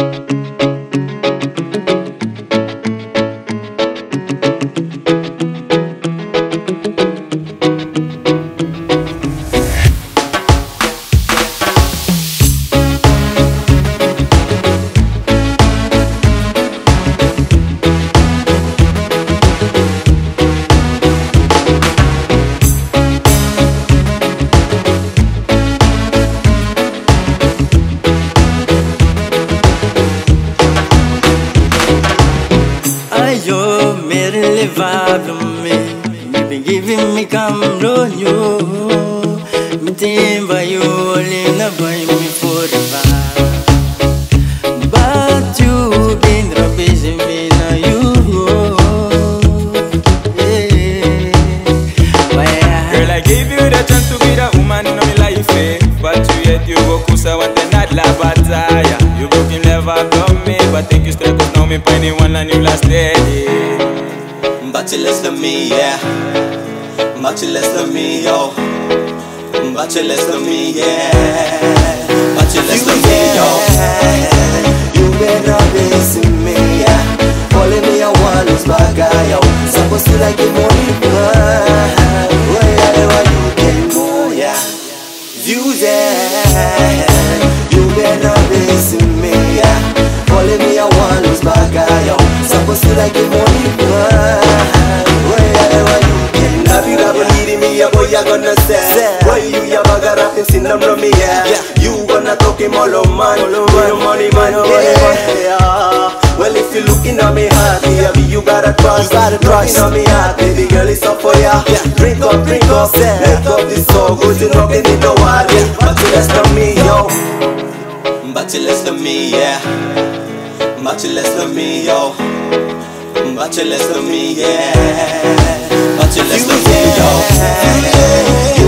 You been giving me Cameroon, you. Me think by you only never me forever. But you been Rubisim me now you. Girl, I gave you the chance to be the woman in my life, eh? But you yet you go kusa want the not la bataya. You broken never come me, but think you straight cause now me piney one and you last day. But you less than me, yeah. But you less than me, yo. But you less than me, yeah. But you less than me, yo. You been Rubisim me, yeah. Calling me a one who's Baka, yo. Supposed to like it more, wherever you can move, yeah. Views, yeah. You been Rubisim me, yeah. Calling me a one who's Baka, yo. Supposed to like it more, you gonna say, why you ya baga rapping sin them from me, yeah. You gonna talk him all on man, money man, yeah. Well, if you looking at me hard, baby, you gotta trust. Looking at me hard, baby girl, it's up for ya. Drink up, make up this so good, you knocking in the wall, yeah. But you less than me, yo. But you less than me, yeah. But you less than me, yo. But you less than me, yeah. But you less than me, yo.